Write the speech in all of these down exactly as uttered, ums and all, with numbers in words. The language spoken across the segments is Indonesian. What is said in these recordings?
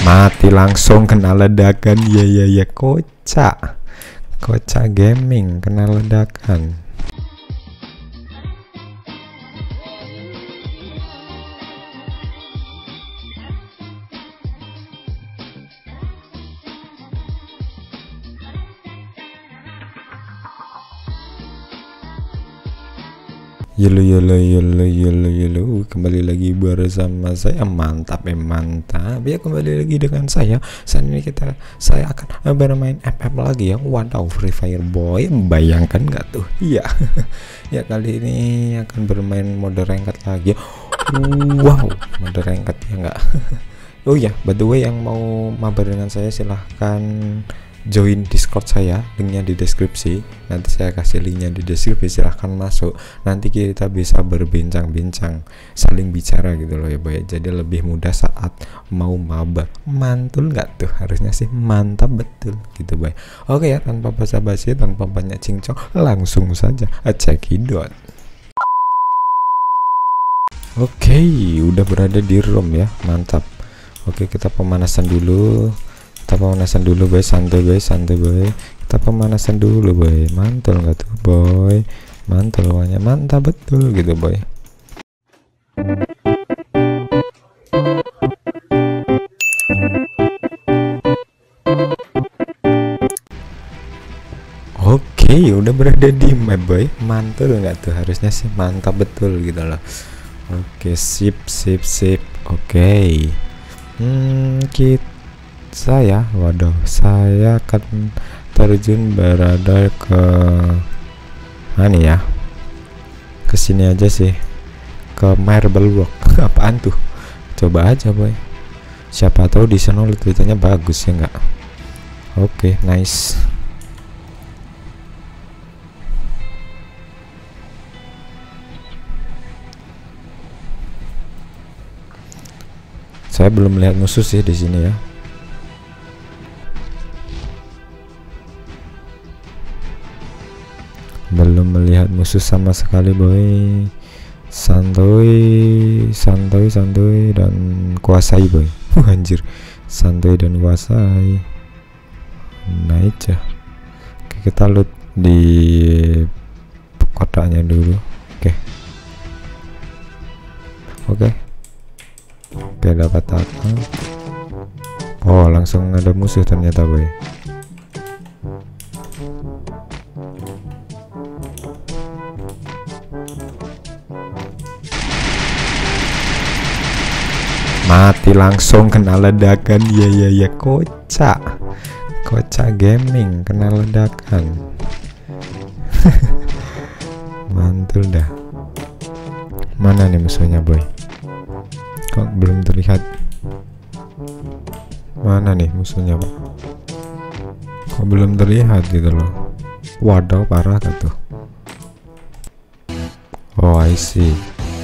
Mati langsung kena ledakan. Ya ya ya, kocak. Kocak gaming kena ledakan. Yolo yolo yolo yolo yolo, kembali lagi bersama saya. Mantap eh mantap ya, kembali lagi dengan saya. Saat ini kita saya akan bermain F F lagi ya. Waduh, Free Fire boy, bayangkan nggak tuh? Iya. Ya, kali ini akan bermain mode ranked lagi. Wow, mode ranked ya nggak? Oh ya, by the way, yang mau mabar dengan saya silahkan join Discord saya, linknya di deskripsi. Nanti saya kasih linknya di deskripsi, silahkan masuk. Nanti kita bisa berbincang-bincang, saling bicara gitu loh ya boy. Jadi lebih mudah saat mau mabar. Mantul nggak tuh? Harusnya sih mantap betul gitu boy. Oke ya, tanpa basa-basi, tanpa banyak cincong, langsung saja cekidot. Oke, udah berada di room ya, mantap. Oke, kita pemanasan dulu. Kita pemanasan dulu boy, santai boy, santai boy. Kita pemanasan dulu boy. Mantul nggak tuh boy? Mantul, wanya mantap betul gitu boy. Oke, udah berada di map boy. Mantul nggak tuh? Harusnya sih mantap betul gitu loh. Oke, sip sip sip. Oke, hmm, kita saya waduh saya akan terjun berada ke mana ya, ke sini aja sih, ke Marble Walk. Apaan tuh? Coba aja boy, siapa tahu di sana letutannya bagus ya enggak. Oke, nice. Saya belum melihat musuh sih di sini ya. Belum melihat musuh sama sekali boy. Santuy santuy santuy dan kuasai boy. Anjir, santuy dan kuasai. Naik ya. Oke, kita loot di kotaknya dulu. Oke oke oke dapat apa? Oh, langsung ada musuh ternyata boy. Mati langsung kena ledakan. Ya ya ya, kocak. Kocak gaming kena ledakan. Mantul dah. Mana nih musuhnya boy? Kok belum terlihat? Mana nih musuhnya pak? Kok belum terlihat gitu loh? Waduh, parah kan tuh. Oh, I see.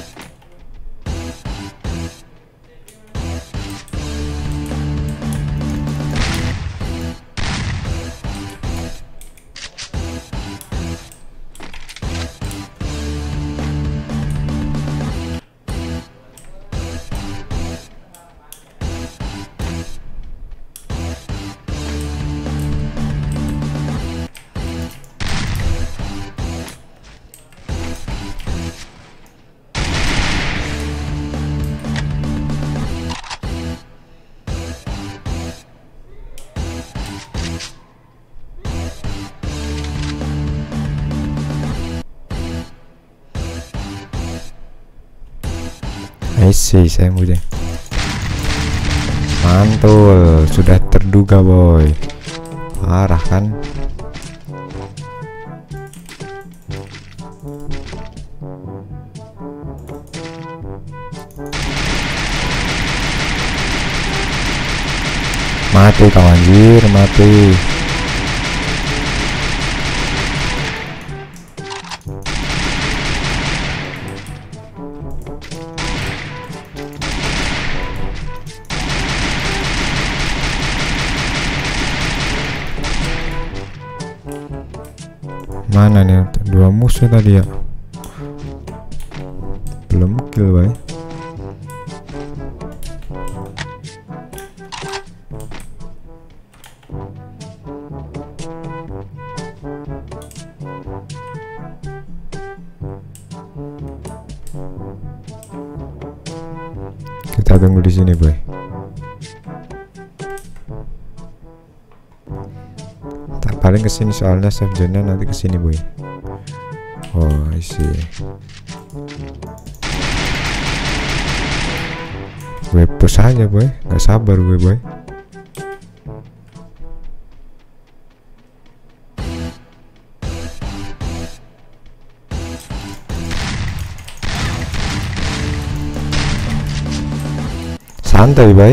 Isi saya mudah. Mantul, sudah terduga boy. Parah kan? Mati kau anjir, mati. Mana nih dua musuh tadi ya? Belum kill boy. Kita tunggu di sini, boy. Tak paling kesini soalnya save zone-nya nanti kesini, boy. Oh, I see. Gue push aja, boy. Gak sabar gue, boy. Santai, boy.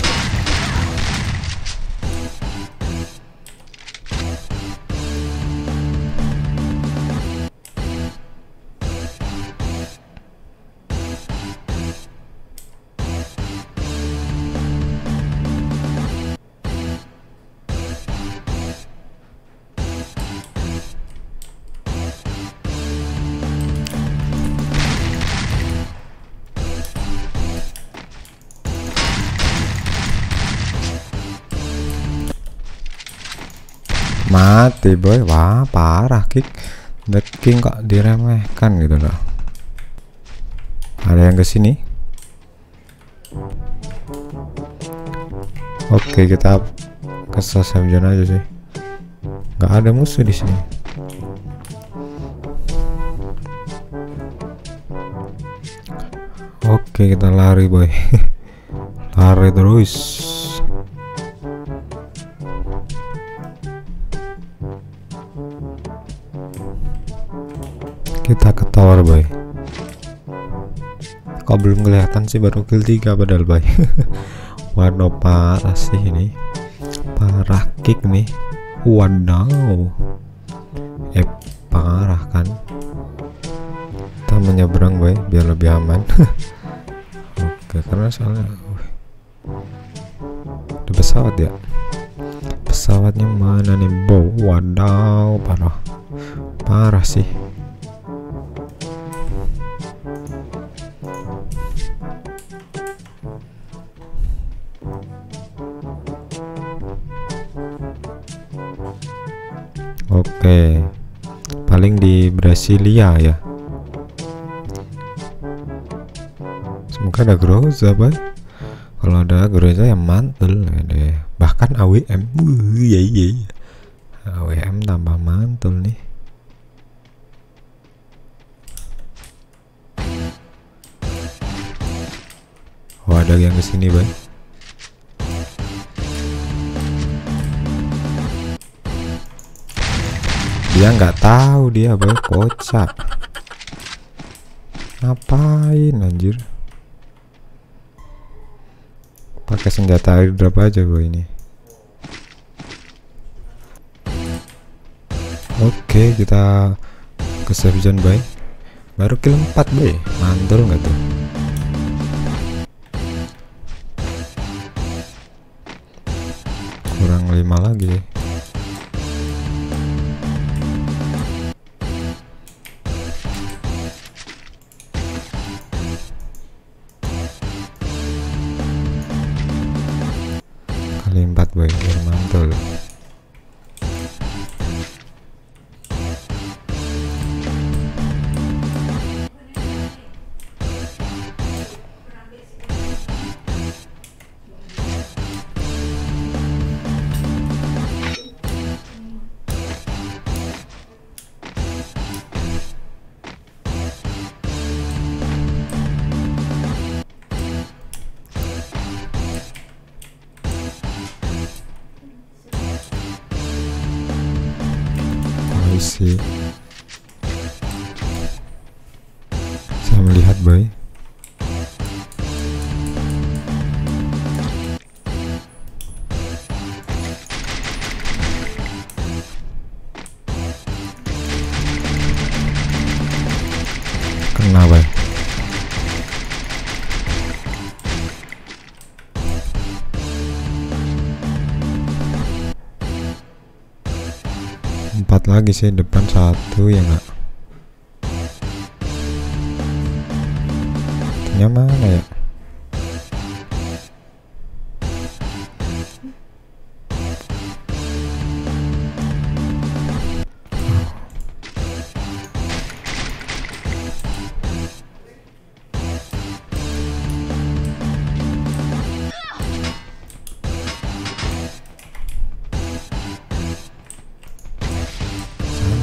Mati, boy. Wah, parah kick. The King kok diremehkan gitu loh. Ada yang kesini. Oke, kita ke save zone aja sih. Gak ada musuh di sini. Oke, kita lari, boy. Lari terus. Kita ke tower, boy. Kok belum kelihatan sih, baru kill tiga padahal, boy. Waduh, parah sih ini. Parah kick nih. Wadaw. Eh, parah kan. Kita menyeberang, boy, biar lebih aman. Oke, karena soalnya uh, ada pesawat ya. Pesawatnya mana nih, bow? Wadaw, parah. Parah sih. Oke, paling di Brasilia ya. Semoga ada Groza, boy. Kalau ada Groza yang mantul deh. Bahkan A W M. Wuh, iya iya. A W M tambah mantul nih. Oh, ada yang kesini, boy. Dia nggak tahu dia, boy. Kocak. Ngapain anjir? Pakai senjata airdrop aja, boy, ini. Oke, kita ke save zone, boy. Baru kill empat, boy. Mantul nggak tuh? Kurang lima lagi. Kali empat, boy, biar mantul. Sih, saya melihat, boy. Kena, boy. Empat lagi sih, depan satu ya nggak? Nya mana ya?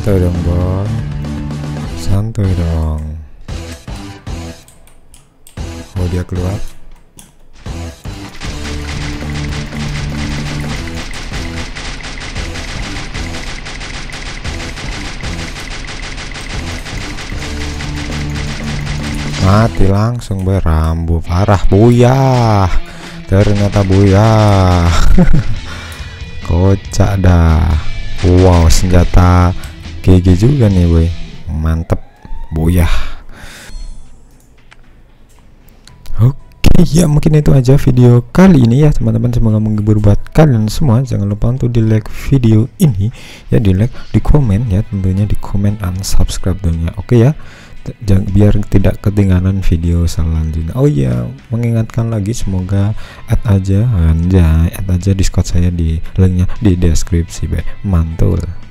Santai dong Bon, santai dong. Oh dia keluar. Mati langsung berambu parah. Buyah, ternyata buyah. Kocak dah. Wow, senjata G G juga nih boy, mantep. Buyah. Oke ya, mungkin itu aja video kali ini ya teman-teman, semoga menghibur buat kalian semua. Jangan lupa untuk di like video ini ya, di like, di komen ya, tentunya di komen dan subscribe dunia. Oke ya, jangan, biar tidak ketinggalan video selanjutnya. Oh iya, mengingatkan lagi, semoga add aja anjay add aja Discord saya, di linknya di deskripsi be. Mantul.